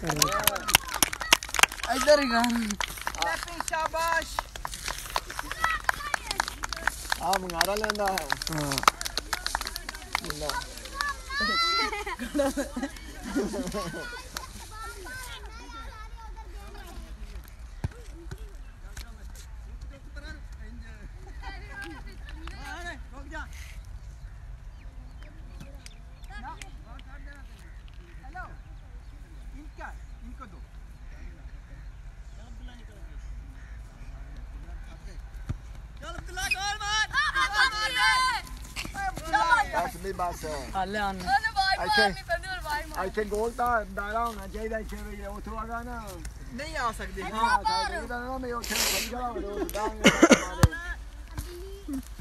इधर ही गा शाबाश आ मंगारा लेंदा है हां बस हाले आन ऐसे गोल था दायरा होना चाहिए छे बजे उठो आगा ना नहीं आ सकते हां मैं उठे खड़ी जगह